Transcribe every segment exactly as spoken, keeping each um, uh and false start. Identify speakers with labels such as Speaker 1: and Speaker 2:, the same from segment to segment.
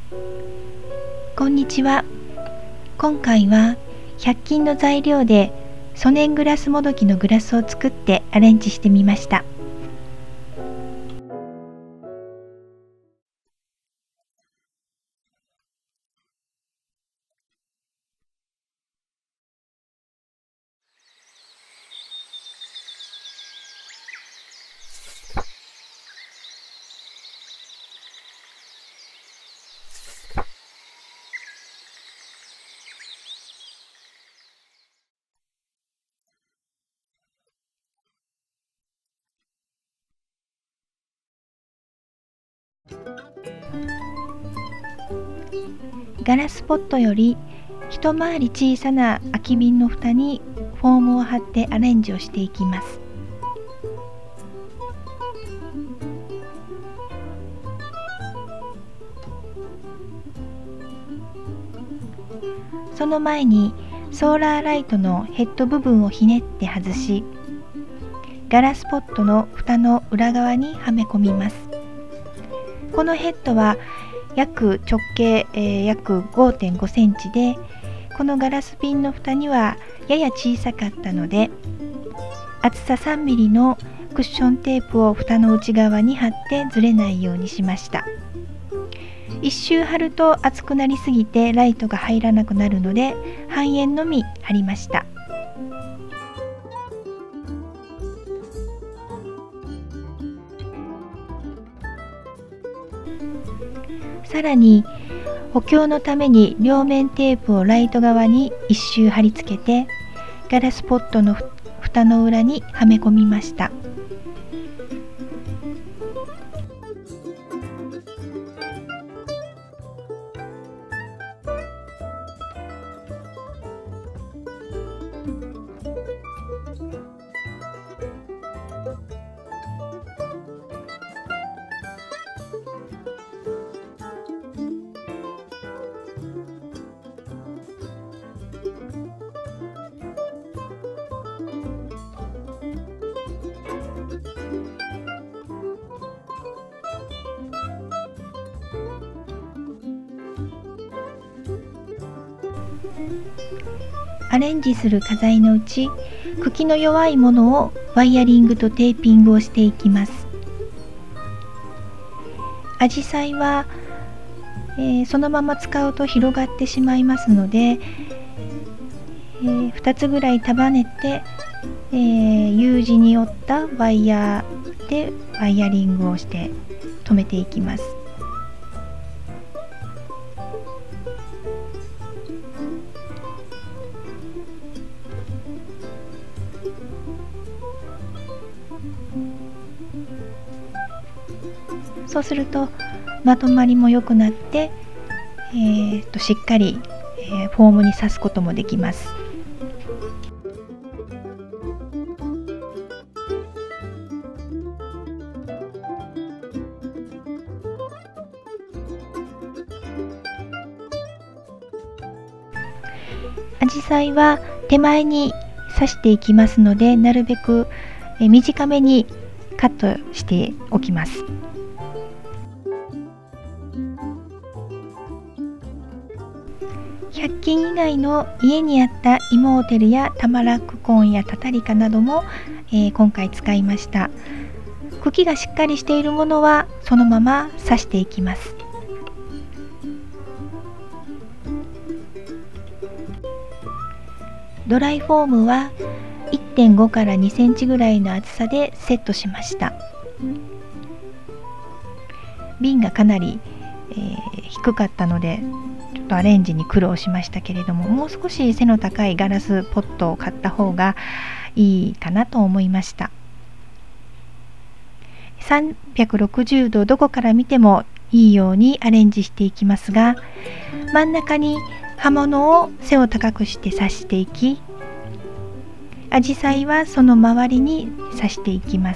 Speaker 1: こんにちは。今回はひゃく均の材料でソネングラスもどきのグラスを作ってアレンジしてみました。ガラスポットより一回り小さな空き瓶の蓋にフォームを貼ってアレンジをしていきます。その前にソーラーライトのヘッド部分をひねって外し、ガラスポットの蓋の裏側にはめ込みます。このヘッドは約直径、えー、約 ごてんごセンチで、このガラス瓶の蓋にはやや小さかったので、厚ささんミリのクッションテープを蓋の内側に貼ってずれないようにしました。一周貼ると厚くなりすぎてライトが入らなくなるので、半円のみ貼りました。さらに補強のために両面テープをライト側に一周貼り付けて、ガラスポットの蓋の裏にはめ込みました。アレンジする花材のうち、茎の弱いものをワイヤリングとテーピングをしていきます。アジサイは、えー、そのまま使うと広がってしまいますので、えー、ふたつぐらい束ねて、えー、U 字に折ったワイヤーでワイヤリングをして留めていきます。そうするとまとまりも良くなって、えー、としっかり、えー、フォームに刺すこともできます。アジサイは手前に刺していきますので、なるべく短めにカットしておきます。ひゃく均以外の家にあったイモーテルやタマラックコーンやタタリカなども、えー、今回使いました。茎がしっかりしているものはそのまま刺していきます。ドライフォームは いってんご からにセンチぐらいの厚さでセットしました。瓶がかなり、えー、低かったのでちょっとアレンジに苦労しましたけれども、もう少し背の高いガラスポットを買った方がいいかなと思いました。さんびゃくろくじゅうどどこから見てもいいようにアレンジしていきますが、真ん中に刃物を背を高くして刺していき、アジサイはその周りに刺していきます。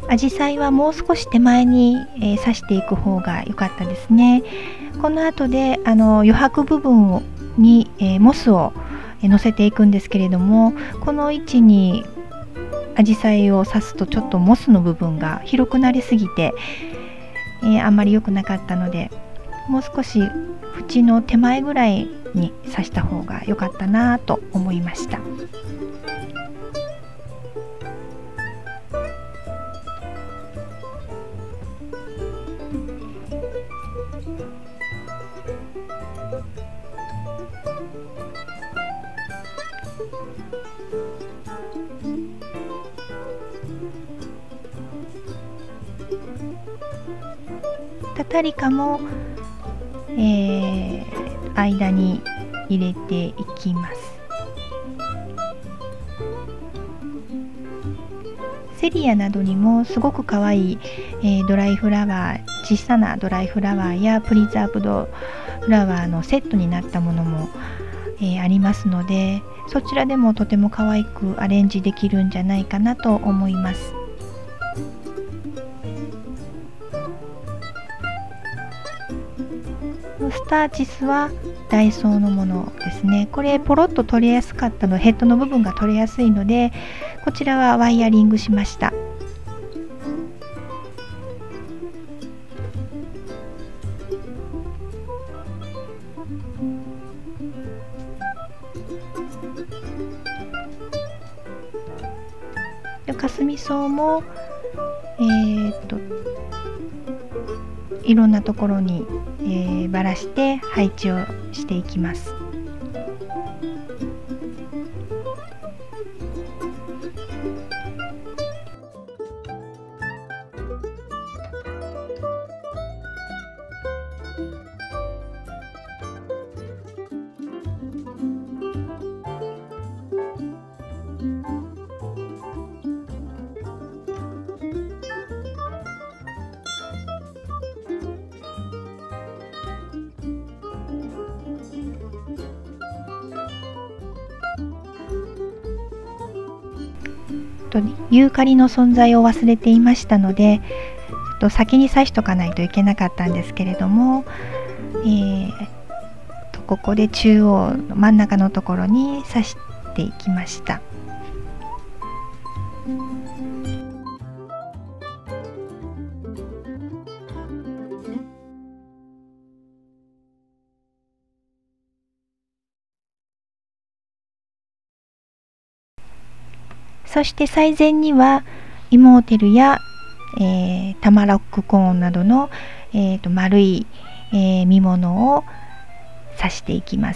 Speaker 1: 紫陽花はもう少し手前に、えー、刺していく方が良かったですね。この後であの余白部分をに、えー、モスを乗せていくんですけれども、この位置に紫陽花を刺すとちょっとモスの部分が広くなりすぎて、えー、あんまり良くなかったので、もう少し縁の手前ぐらいに刺した方が良かったなと思いました。タタリカも、えー、間に入れていきます。セリアなどにもすごくかわいい、えー、ドライフラワー、小さなドライフラワーやプリザーブドフラワーのセットになったものも、えー、ありますので、そちらでもとても可愛くアレンジできるんじゃないかなと思います。スターチスはダイソーのものですね。これポロッと取れやすかったの、ヘッドの部分が取れやすいので、こちらはワイヤリングしました。かすみ草もえー、っといろんなところに、えー、ばらして配置をしていきます。ユーカリの存在を忘れていましたので、と先に刺しとかないといけなかったんですけれども、えー、とここで中央の真ん中のところに刺していきました。そして最前にはイモーテルや、えー、タマロックコーンなどの、えー、と丸い、えー、実物を刺していきます。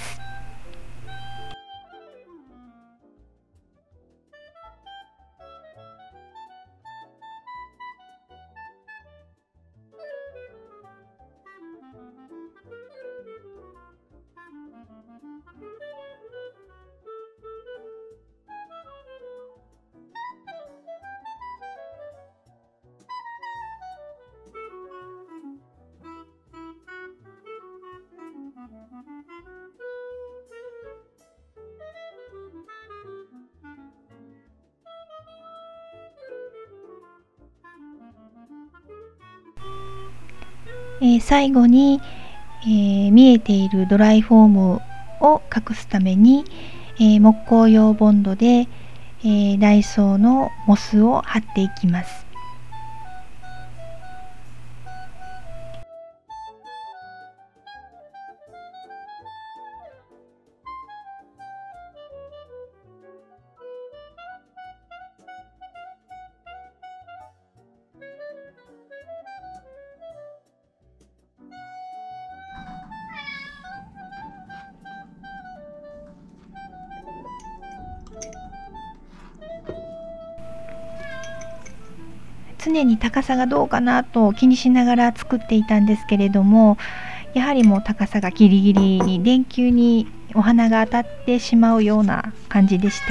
Speaker 1: えー、最後に、えー、見えているドライフォームを隠すために、えー、木工用ボンドで、えー、ダイソーのモスを貼っていきます。常に高さがどうかなと気にしながら作っていたんですけれども、やはりもう高さがギリギリに電球にお花が当たってしまうような感じでした。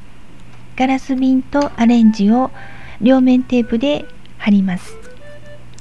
Speaker 1: ガラス瓶とアレンジを両面テープで貼ります。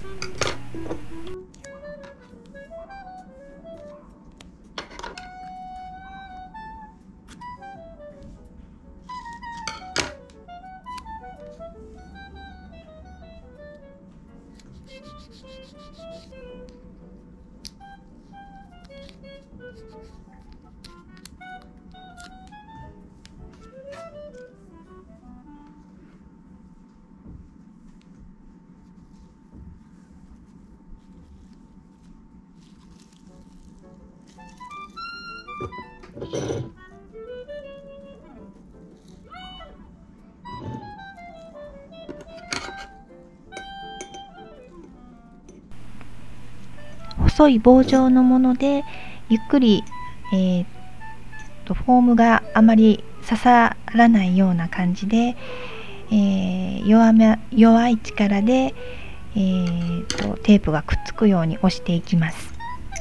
Speaker 1: 細い棒状のものでゆっくり、えー、とフォームがあまり刺さらないような感じで、えー、弱め弱い力で、えー、とテープがくっつくように押していきます。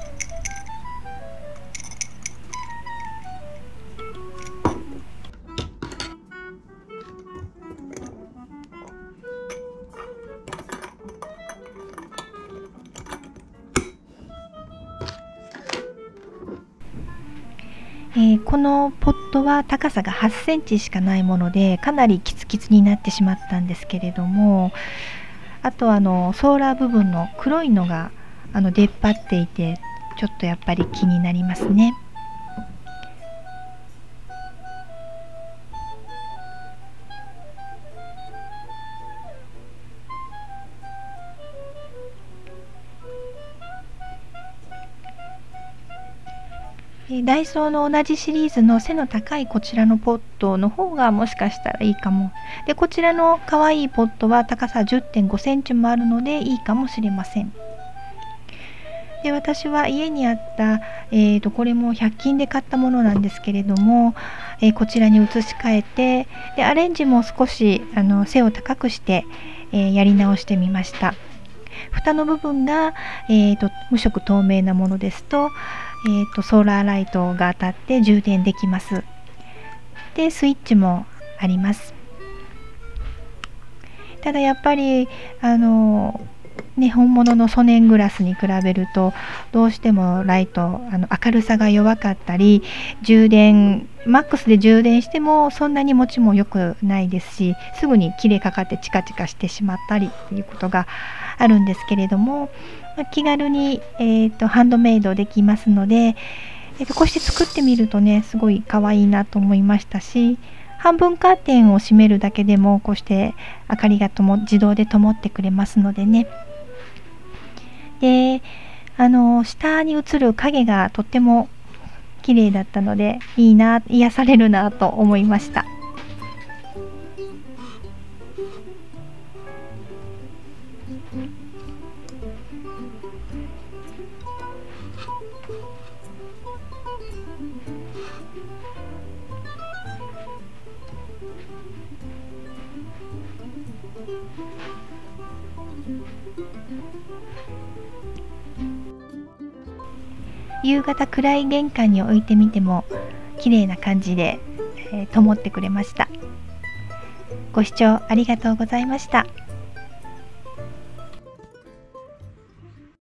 Speaker 1: えー、このポットは高さがはちセンチしかないものでかなりキツキツになってしまったんですけれども、あとあのソーラー部分の黒いのがあの出っ張っていてちょっとやっぱり気になりますね。ダイソーの同じシリーズの背の高いこちらのポットの方がもしかしたらいいかも。でこちらの可愛いポットは高さ じゅってんごセンチもあるのでいいかもしれません。で私は家にあった、えー、とこれもひゃく均で買ったものなんですけれども、えー、こちらに移し替えてでアレンジも少しあの背を高くして、えー、やり直してみました。蓋の部分が、えー、と無色透明なものですとえー、とソーラーライトが当たって充電できます。でスイッチもあります。ただやっぱりあの、ね、本物のソネングラスに比べるとどうしてもライトあの明るさが弱かったり充電マックスで充電してもそんなに持ちも良くないですしすぐに切れかかってチカチカしてしまったりっていうことがあるんですけれども、気軽に、えー、とハンドメイドできますので、えー、とこうして作ってみるとねすごい可愛いなと思いましたし、半分カーテンを閉めるだけでもこうして明かりがとも自動で灯ってくれますのでね。であの下に映る影がとっても綺麗だったのでいいな癒されるなと思いました。夕方暗い玄関に置いてみても綺麗な感じで、えー、灯ってくれました。ご視聴ありがとうございました。